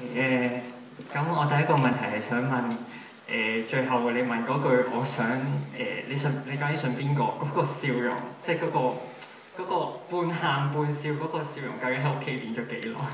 咁我第一個問題係想問最後你問嗰句，我想你究竟想邊個？嗰個笑容，即係嗰個半喊半笑嗰個笑容，究竟喺屋企練咗幾耐？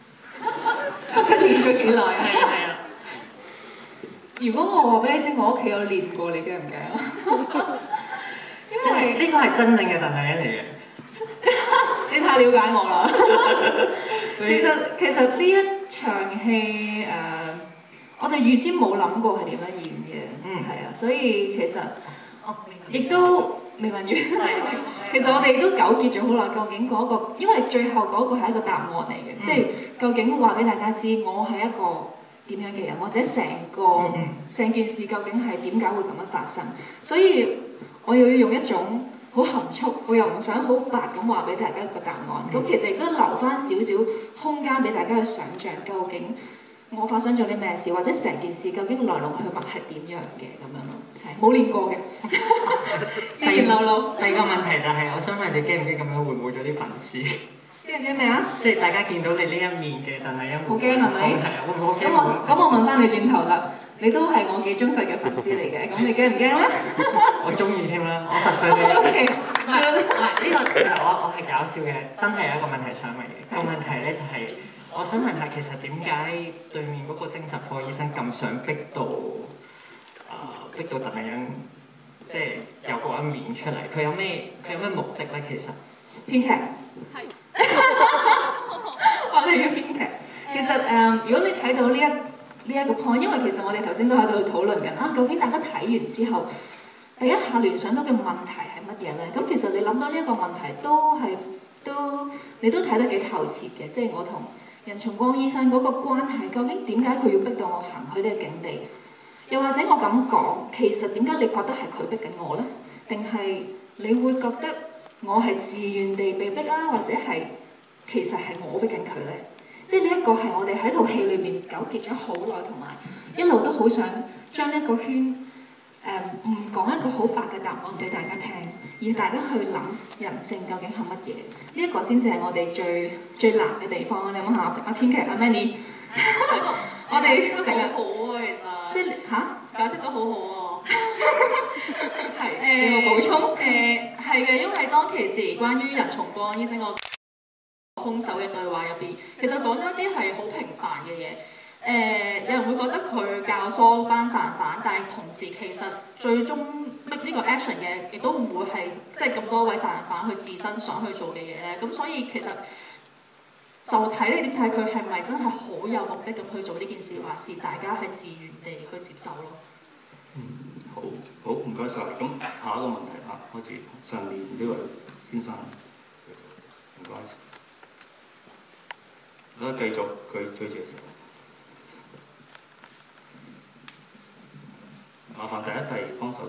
練咗幾耐啊？ 係啊。 如果我話俾你知，我屋企有練過，你驚唔驚啊？因為呢個係真正嘅鄧麗欣嚟嘅。 你太了解我啦。其實呢一場戲我哋預先冇諗過係點樣演嘅，係啊，所以其實亦都未問完。其實我哋都糾結咗好耐，究竟嗰個，因為最後嗰個係一個答案嚟嘅，即係究竟話俾大家知，我係一個點樣嘅人，或者成件事究竟係點解會咁樣發生，所以我又要用一種好含蓄，我又唔想好白咁話俾大家一個答案。咁其實亦都留翻少少空間俾大家去想像，究竟我發生咗啲咩事，或者成件事究竟來龍去脈係點樣嘅咁樣咯。係冇練過嘅，自然流露。 第二個問題就係，我想問你驚唔驚咁樣會冇咗啲粉絲？ 驚唔驚咩啊？ 即係大家見到你呢一面嘅鄧麗欣， 好驚係咪？ 係啊，會唔會好驚？ 咁我問翻你轉頭啦，你都係我幾忠實嘅粉絲嚟嘅，咁你驚唔驚咧？ 我中意添啦，我實信你。唔係呢個其實我係搞笑嘅，真係有一個問題想問嘅。個問題咧就係，我想問下其實點解對面嗰個精神科醫生咁想逼到鄧麗欣，即係有嗰一面出嚟？佢有咩目的咧？其實編劇係我哋嘅編劇。其實如果你睇到呢一個 point， 因為其實我哋頭先都喺度討論緊啊，究竟大家睇完之後，第一下聯想到嘅問題係乜嘢咧？咁其實你諗到呢一個問題你都睇得幾透徹嘅，即係我同任重光醫生嗰個關係，究竟點解佢要逼到我行去呢個境地？又或者我咁講，其實點解你覺得係佢逼緊我咧？定係你會覺得我係自願地被逼啊？或者係其實係我逼緊佢咧？即係呢一個係我哋喺套戲裏面糾結咗好耐，同埋一路都好想將呢一個圈唔講一個好白嘅答案俾大家聽，而大家去諗人性究竟係乜嘢？呢一個先至係我哋最難嘅地方。你諗下阿編劇阿 Manny， 我哋成日好啊，其實即係解釋得好好喎。係有冇補充？ 係嘅，因為當其時關於任重光醫生個兇手嘅對話入邊，其實講咗一啲係好平凡嘅嘢。有人會覺得佢教唆班殺人犯，但係同時其實最終 make 呢個 action 嘅，亦都唔會係即係咁多位殺人犯佢自身想去做嘅嘢咧。咁所以其實就睇你點睇佢係咪真係好有目的咁去做呢件事，還是大家係自願地去接受咯。 好，唔該晒。咁下一個問題啊，開始上面呢位先生，唔該。我繼續佢推住嘅時候，麻煩第一幫手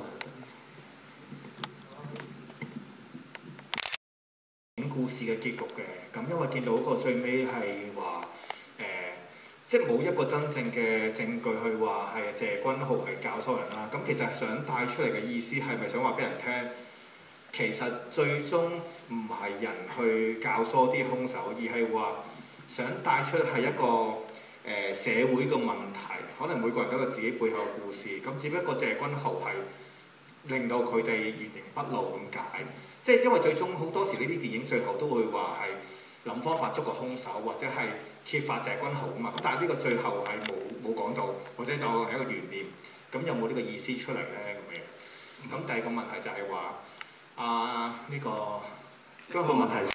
講故事嘅結局嘅，咁因為見到個最尾係話即係冇一個真正嘅證據去話係謝君豪係教唆人啦。咁其實想帶出嚟嘅意思係咪想話俾人聽，其實最終唔係人去教唆啲兇手，而係話想帶出係一個社會嘅問題，可能每個人都有自己背後嘅故事。咁只不過謝君豪係令到佢哋原形畢露咁解。即係因為最終好多時呢啲電影最後都會話係諗方法捉個兇手，或者係揭發謝君豪啊嘛。咁但係呢個最後係冇講到，或者當係一個懸念。咁有冇呢個意思出嚟咧？咁樣。咁第二個問題就係話呢個問題。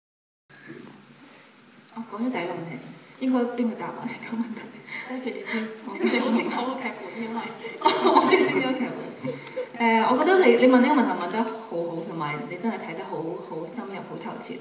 我講咗第一個問題先，應該邊個答啊？第一個問題 Stephy 先，你好清楚個劇本，因為我最清楚劇本。我覺得你問呢個問題問得好好，同埋你真係睇得好深入、好透徹。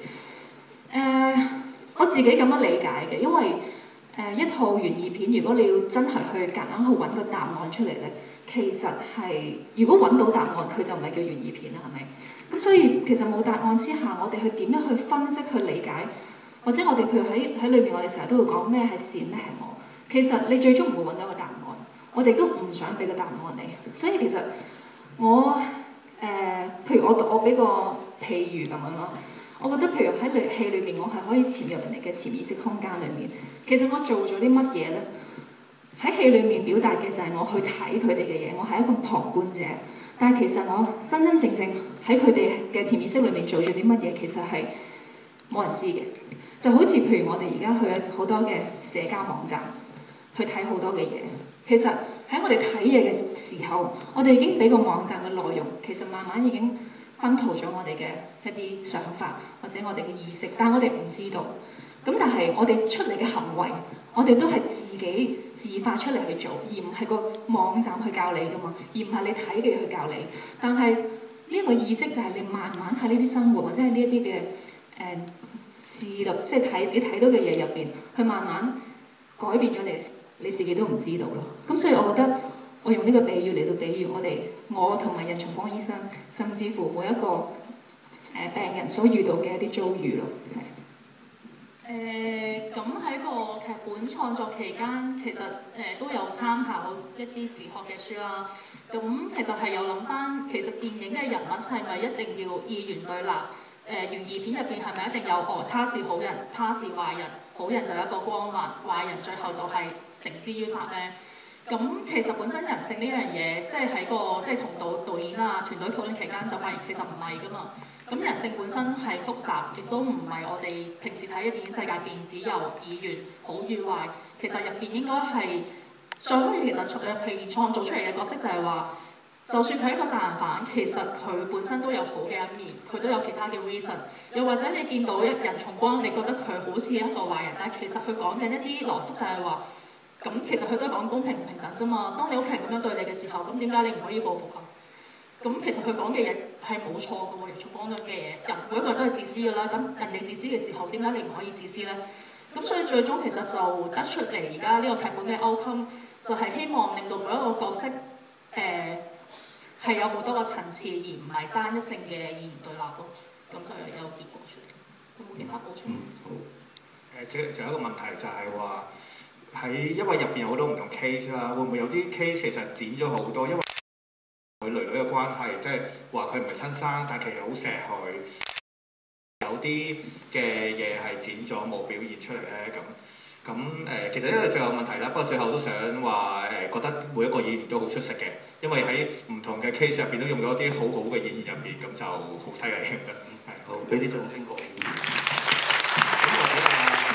我自己咁樣理解嘅，因為一套懸疑片，如果你要真係去夾硬去揾個答案出嚟咧，其實係如果揾到答案，佢就唔係叫懸疑片啦，係咪？咁所以其實冇答案之下，我哋去點樣去分析、去理解？或者我哋譬如喺裏面，我哋成日都會講咩係善，咩係惡。其實你最終唔會揾到一個答案，我哋都唔想俾個答案你。所以其實我譬如我俾個譬如咁樣咯， 我覺得譬如喺戲裏面，我係可以潛入人哋嘅潛意識空間裏面。其實我做咗啲乜嘢呢？喺戲裏面表達嘅就係我去睇佢哋嘅嘢，我係一個旁觀者。但係其實我真真正正喺佢哋嘅潛意識裏面做咗啲乜嘢，其實係冇人知嘅。就好似譬如我哋而家去好多嘅社交網站去睇好多嘅嘢，其實喺我哋睇嘢嘅時候，我哋已經俾個網站嘅內容其實慢慢已經薰陶咗我哋嘅一啲想法或者我哋嘅意識，但係我哋唔知道。咁但係我哋出嚟嘅行為，我哋都係自己自發出嚟去做，而唔係個網站去教你㗎嘛，而唔係你睇嘅嘢去教你。但係呢個意識就係你慢慢喺呢啲生活或者係呢一啲嘅事物，即係你睇到嘅嘢入邊，去慢慢改變咗你自己都唔知道咯。咁所以我覺得我用呢個比喻嚟到比喻我同埋任松光醫生，甚至乎每一個病人所遇到嘅一啲遭遇咯。 咁喺個劇本創作期間，其實都有參考一啲自學嘅書啦。咁其實係有諗翻，其實電影嘅人物係咪一定要二元對立？懸疑片入邊係咪一定有他是好人，他是壞人，好人就有一個光環，壞人最後就係繩之於法呢？咁其實本身人性呢樣嘢，即係喺個即係同導演啊團隊討論期間就發現其實唔係㗎嘛。咁人性本身係複雜，亦都唔係我哋平時睇嘅電影世界變只有二元好與壞。其實入邊應該係最可以其實係創造出嚟嘅角色就係話，就算佢係一個殺人犯，其實佢本身都有好嘅一面，佢都有其他嘅 reason。又或者你見到任松光，你覺得佢好似一個壞人，但係其實佢講緊一啲邏輯就係話，咁其實佢都係講公平唔平等啫嘛。當你屋企人咁樣對你嘅時候，咁點解你唔可以報復啊？咁其實佢講嘅嘢係冇錯嘅喎，任松光講嘅嘢，每一個人都係自私㗎啦。咁人哋自私嘅時候，點解你唔可以自私呢？咁所以最終其實就得出嚟而家呢個劇本嘅 outcome，就係希望令到每一個角色係有好多個層次，而唔係單一性嘅二元對立咯。咁就有結果出嚟。有冇其他補充？ 好。仲有一個問題就係話因為入邊有好多唔同 case 啦，會唔會有啲 case 其實剪咗好多，因為佢囡囡嘅關係，即係話佢唔係親生，但係其實好錫佢。有啲嘅嘢係剪咗冇表現出嚟咧，咁其實呢個最後問題啦，不過最後都想話覺得每一個演員都好出色嘅，因為喺唔同嘅 case 入邊都用咗啲好好嘅演員入邊，咁就好犀利嘅。係， 好，俾啲掌聲過。咁或者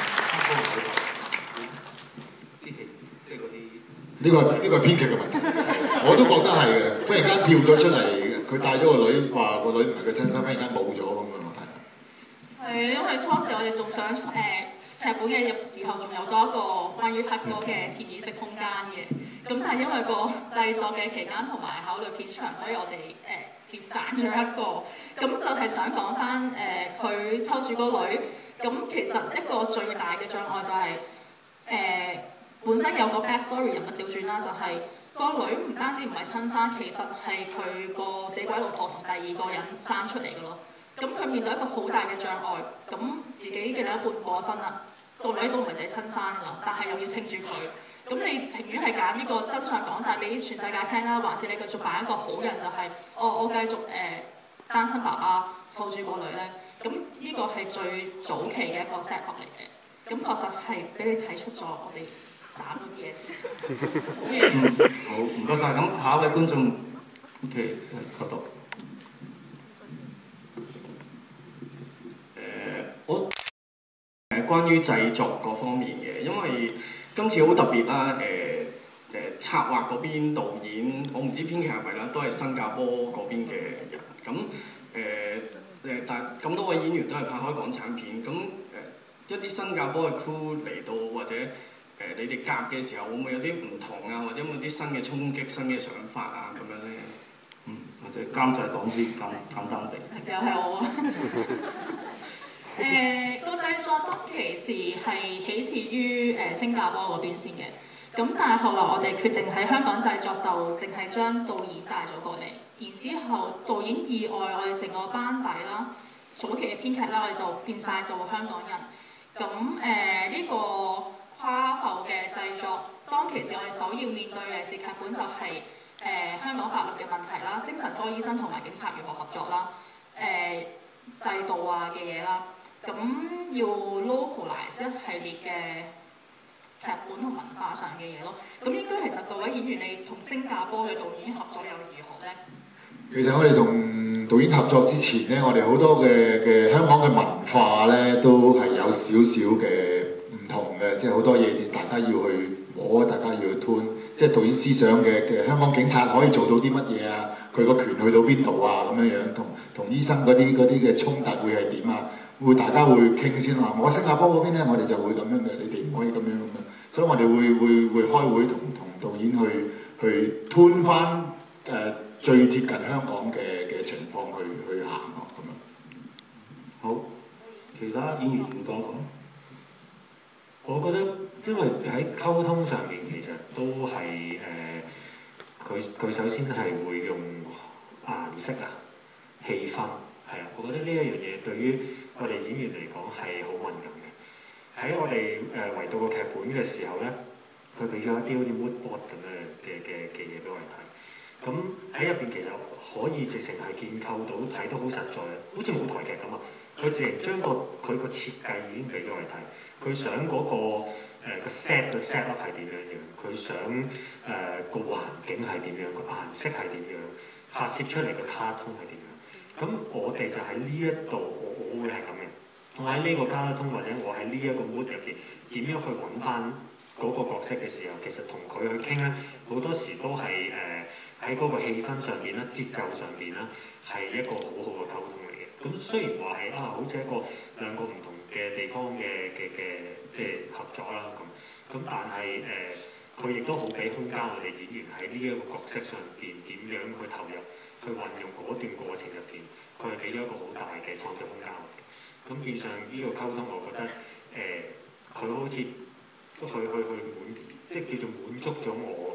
啲戲，即係嗰啲。 呢個係編劇嘅問題，我都覺得係嘅。忽然間跳咗出嚟，佢帶咗個女，話個女唔係佢親生，忽然間冇咗咁嘅問題。 係，因為初時我哋仲想劇本嘅時候，仲有多一個關於黑哥嘅潛意識空間嘅。咁但係因為個製作嘅期間同埋考慮片長，所以我哋節省咗一個。咁就係想講翻佢抽住個女。咁其實一個最大嘅障礙就係本身有個 backstory 人物小傳啦，就係個女唔單止唔係親生，其實係佢個死鬼老婆同第二個人生出嚟嘅咯。咁佢面對一個好大嘅障礙，咁自己嘅另一半過身啦，個女都唔係自己親生㗎啦，但係又要稱住佢。咁你情願係揀呢個真相講晒俾全世界聽啦，還是你繼續扮一個好人，就係我繼續單親爸爸湊住個女咧？咁呢個係最早期嘅一個 set up 嚟嘅。咁確實係俾你睇出咗我哋斬嗰啲嘢。 好，唔該晒。咁下一位觀眾 ，OK， 嗰度。我關於製作嗰方面嘅，因為今次好特別啦。策劃嗰邊導演，我唔知編劇係咪啦，都係新加坡嗰邊嘅人。咁但係咁多位演員都係拍開港產片，咁一啲新加坡嘅 crew 嚟到或者你哋夾嘅時候，會唔會有啲唔同啊？或者有冇啲新嘅衝擊、新嘅想法啊？咁樣咧，或者監製講先，簡單地。 又係我啊！個製作當其時係起始於新加坡嗰邊先嘅，咁但係後來我哋決定喺香港製作，就淨係將導演帶咗過嚟，然之後導演以外，我哋成個班底啦，早期嘅編劇啦，我哋就變晒做香港人。咁呢個跨埠嘅製作，當其時我哋首要面對嘅是劇本就係香港法律嘅問題啦，精神科醫生同埋警察如何合作啦， 制度啊嘅嘢啦，咁要 localize 一系列嘅劇本同文化上嘅嘢咯。咁應該其實各位演員你同新加坡嘅導演合作又如何咧？ 其實我哋同導演合作之前咧，我哋好多嘅香港嘅文化咧，都係有少少嘅唔同嘅，即係好多嘢大家要去摸，大家要去吞，即係導演思想嘅香港警察可以做到啲乜嘢啊？佢個權去到邊度啊？咁樣樣同醫生嗰啲嘅衝突會係點啊？大家會傾先話，我新加坡嗰邊咧，我哋就會咁樣嘅，你哋唔可以咁樣咁樣，所以我哋會開會同導演去吞翻最貼近香港嘅情況去行咯，咁樣。 好，其他演員會講講。我覺得因為喺溝通上面其實都係佢首先係會用顏色啊、氣氛係啊，我覺得呢一樣嘢對於我哋演員嚟講係好敏感嘅。喺我哋圍到個劇本嘅時候咧，佢俾咗一啲好似 mood board 咁嘅嘢俾我哋睇。咁喺入邊其實可以直情係建構到睇得好實在嘅，好似舞台劇咁啊！佢直情將佢個設計已經俾咗我哋睇，佢想嗰個set up 係點樣，佢想個環境係點樣，個顏色係點樣，拍攝出嚟嘅卡通係點樣。咁我哋就喺呢一度，我會係咁嘅。我喺呢個卡通或者我喺呢一個 mood 入邊，點樣去揾翻嗰個角色嘅時候，其實同佢去傾咧，好多時都係喺嗰個氣氛上邊啦、節奏上邊啦，係一個好好嘅溝通嚟嘅。咁雖然話係好似一個兩個唔同嘅地方嘅即係合作啦咁但係佢亦都好俾空間我哋演員喺呢一個角色上邊點樣去投入，去運用嗰段過程入邊，佢係俾咗一個好大嘅創作空間我哋。咁變相呢個溝通，我覺得佢好似去即係叫做滿足咗我